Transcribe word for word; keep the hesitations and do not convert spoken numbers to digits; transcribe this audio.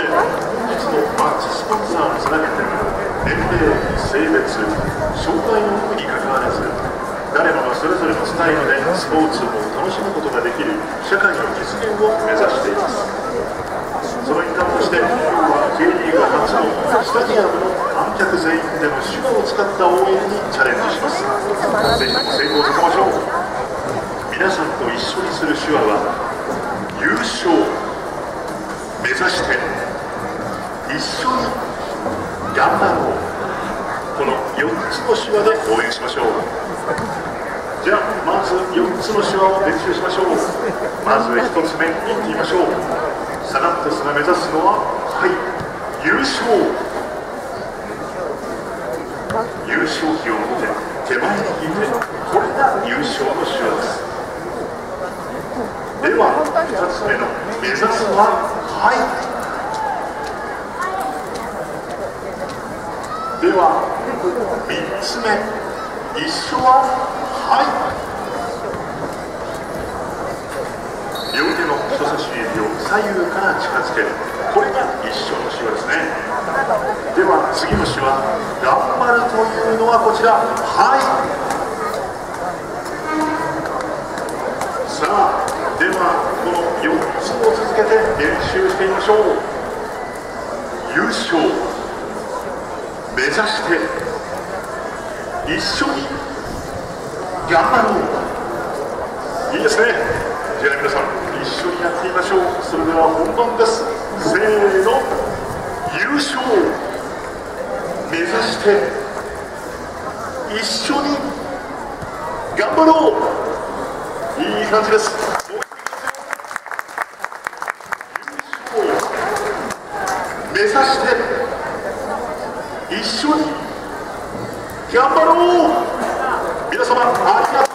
実のマッチスポンサーにつなげて年齢、性別、障害の有無にかかわらず誰もがそれぞれのスタイルでスポーツを楽しむことができる社会の実現を目指しています。その一環として今日は J リーグ初のスタジアムの観客全員での手話を使った応援にチャレンジします。ぜひとも成功させましょう。皆さんと一緒にする手話は優勝目指して一緒に頑張ろう、このよっつの手話で応援しましょう。じゃあまずよっつの手話を練習しましょう。まずひとつめいってみましょう。サナントスが目指すのは、はい、優勝。優勝旗を持って手前に引いて、これが優勝の手話です。ではふたつめの目指すは、はい。ではみっつめ、一緒は、はい。両手の人差し指を左右から近づける、これが一緒の手話ですね。では次の手話、頑張るというのはこちら、はい。さあではこのよっつを続けて練習してみましょう。優勝目指して一緒に頑張ろう。いいですね。じゃあ皆さん一緒にやってみましょう。それでは本番です。せーの、優勝目指して一緒に頑張ろう。いい感じです。優勝目指して一緒に頑張ろう。皆様ありがとう。